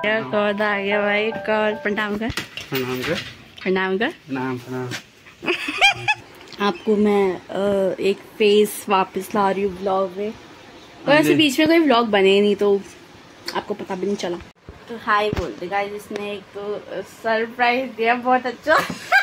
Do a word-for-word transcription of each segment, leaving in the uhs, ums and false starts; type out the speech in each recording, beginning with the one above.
कौन आ गया भाई? कौन? प्रणाम कर प्रणाम कर प्रणाम कर प्रणाम प्रणाम। आपको मैं एक फेस वापस ला रही हूँ ब्लॉग में, और ऐसे बीच में कोई ब्लॉग बने नहीं तो आपको पता भी नहीं चला। तो हाय बोलते गाइस, इसने एक तो सरप्राइज दिया, बहुत अच्छा।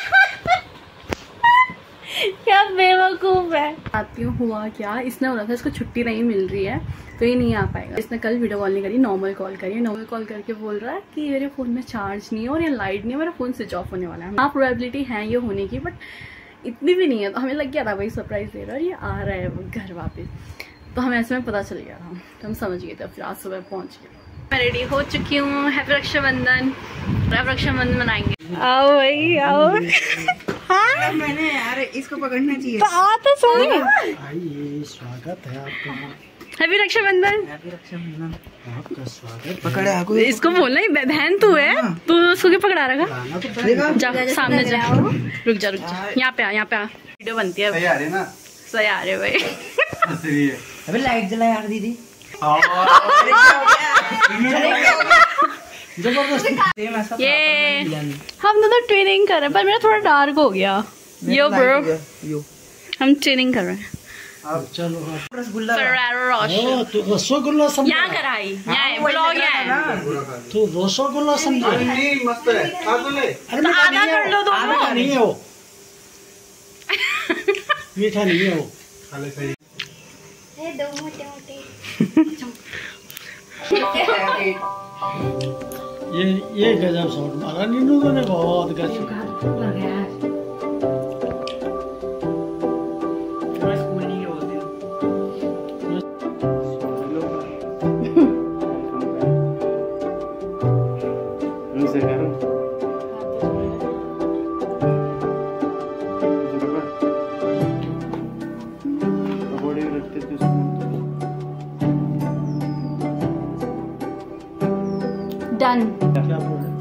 क्या बेवकूफ है। आती हूँ, हुआ क्या, इसने बोला था इसको छुट्टी नहीं मिल रही है तो ये नहीं आ पाएगा। इसने कल वीडियो कॉल नहीं करी, नॉर्मल कॉल करी। नॉर्मल कॉल करके बोल रहा है कि मेरे फोन में चार्ज नहीं है और ये लाइट नहीं है, मेरा फोन स्विच ऑफ होने वाला है। हाँ प्रोबेबिलिटी है ये होने की, बट इतनी भी नहीं है। तो हमें लग गया था भाई सरप्राइज दे रहा है और ये आ रहा है घर वापस, तो हमें ऐसे में पता चल गया था, तो हम समझ गए थे। फिर आज सुबह पहुंच गए, मैं रेडी हो चुकी हूँ। हैप्पी रक्षाबंधन, रक्षाबंधन मनाएंगे। आओ भाई आओ। हाँ मैंने यार इसको पकड़ना चाहिए। तो आ तो सही। भाई स्वागत है आपका। हैप्पी रक्षाबंधन। हैप्पी रक्षाबंधन, आपका स्वागत। पकड़े आपको, इसको बोलना ही बहन तू है, तू उसको क्यों पकड़ा रखा? जा सामने जा, रुक जा रुक जा, यहाँ पे आ, यहाँ पे आ, वीडियो बनती है। सही आ रही है ना? सही आ रहे भाई। सही है। अबे लाइट जला यार दीदी। जबरदस्ती। ये हम दोनों ट्रेनिंग कर रहे हैं, पर मेरा थोड़ा डार्क हो गया। यो ब्रो, हम ट्रेनिंग कर रहे हैं। अब चलो रसगुल्ला Ferrero Rocher। तू रसगुल्ला समझ। यहाँ कराई, यहाँ है ब्लॉग, यहाँ है। तू रसगुल्ला समझ। नहीं मस्त है, खा तो ले। तो आधा कर लो दोनों। मीठा नहीं है वो, मीठा नहीं है वो, खा ले सही। ये दो मोटे मोटे। ये ये गजब शॉट मारा नीनू ने, बहुत गजब। डन। क्या बोल रहे?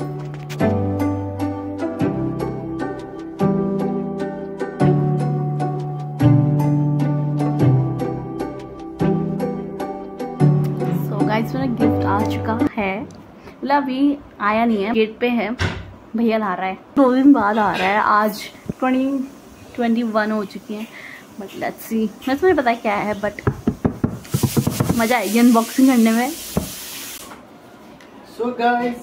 सो गाइस मेरा गिफ्ट आ चुका है, मतलब अभी आया नहीं है, गेट पे है। भैया ला रहा है, दो दिन बाद आ रहा है। आज ट्वेंटी ट्वेंटी वन हो चुकी है, बट लेट्स सी। मैं तुम्हें पता है क्या है, बट मजा आएगी अनबॉक्सिंग करने में। So guys,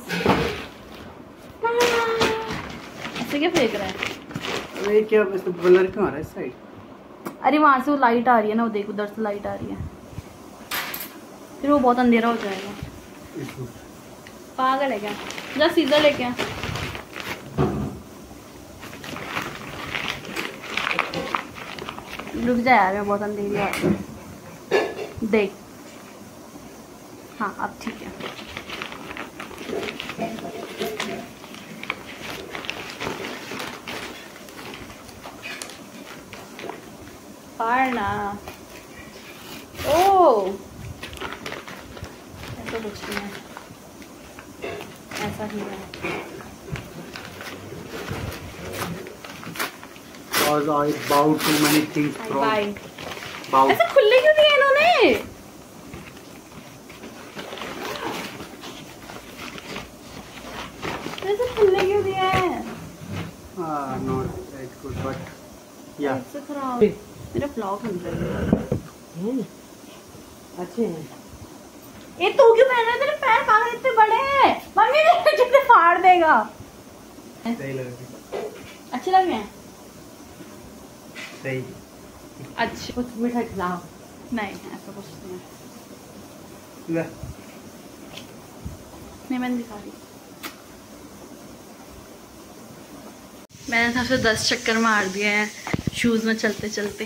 ऐसे क्या फेंक रहा है? अरे क्या इसका ब्लर क्यों आ रहा है इस साइड? अरे वहां से वो लाइट आ रही है ना, वो देख उधर से लाइट आ रही है, फिर वो बहुत अंधेरा हो जाएगा। पागल है क्या? जा सीधा लेके आ। रुक जा यार, बहुत अंधेरी आ रही है। देख, हाँ अब ठीक है। पारना ओ ऐसा कुछ नहीं है, ऐसा ही है। Because I bought too many things from. Buy. Bought. ऐसे खुले क्यों दिए इन्होंने? ऐसे खुले क्यों दिए हैं? Ah, not that good, but yeah. ऐसे खराब। मेरा ब्लॉग बन रहा है। अच्छे हैं। ये तू क्यों पहन रहा है? तेरे पैर कहाँ इतने बड़े हैं? मम्मी मेरे कितने फाड़ देगा। सही लग रही है। अच्छे लग रहे हैं? सही। अच्छा कुछ मीठा खिलाओ। नहीं ऐसा कुछ नहीं है। ले। नहीं मैंने दिखा दी। मैंने सबसे दस चक्कर मार दिए हैं शूज में चलते चलते।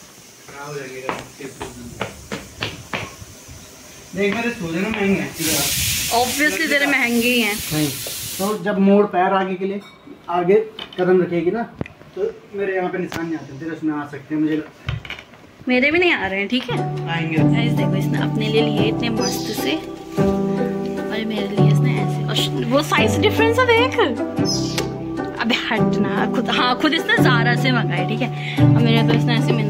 देख मेरे शूज ना महंगे हैं। ऑब्वियसली तेरे महंगे ही हैं। नहीं तो जब मोड़ पैर आगे के लिए आगे कदम रखेगी ना, तो मेरे यहाँ पे निशान नहीं आते, तेरे उसमें आ सकते हैं। मुझे मेरे भी नहीं आ रहे हैं, ठीक है आएंगे। गाइस देखो, इसने अपने लिए लिए इतने मस्त से, और मेरे लिए इसने ऐसे, और वो साइज डिफरेंस है देख। अबे हटना खुद, हाँ खुद इसने ज़ारा से मंगाए, ठीक है, और मेरे तो इसने ऐसे